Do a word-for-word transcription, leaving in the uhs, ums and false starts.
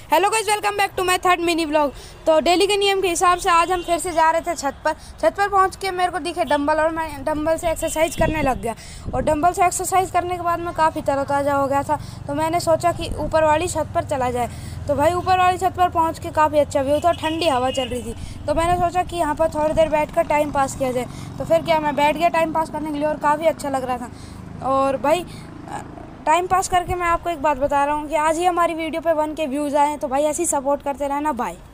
Hello guys, welcome back to my third mini vlog. तो daily के नियम के हिसाब से आज हम फिर से जा रहे थे छत पर। छत पर पहुंच के मेरे को दिखे डंबल और मैं डंबल से एक्सरसाइज करने लग गया। और डंबल से एक्सरसाइज करने के बाद मैं काफ़ी तरोताज़ा हो गया था। तो मैंने सोचा कि ऊपर वाली छत पर चला जाए। तो भाई ऊपर वाली छत पर पहुँच के काफ़ी अच्छा व्यू था, ठंडी हवा चल रही थी। तो मैंने सोचा कि यहाँ पर थोड़ी देर बैठ कर टाइम पास किया जाए। तो फिर क्या, मैं बैठ गया टाइम पास करने के लिए और काफ़ी अच्छा लग रहा था। और भाई टाइम पास करके मैं आपको एक बात बता रहा हूँ कि आज ही हमारी वीडियो पे वन के व्यूज़ आए हैं। तो भाई ऐसे ही सपोर्ट करते रहना। बाय।